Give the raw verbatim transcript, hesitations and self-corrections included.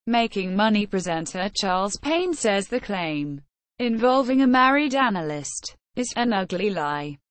Making Money presenter Charles Payne says the claim involving a married analyst is an ugly lie.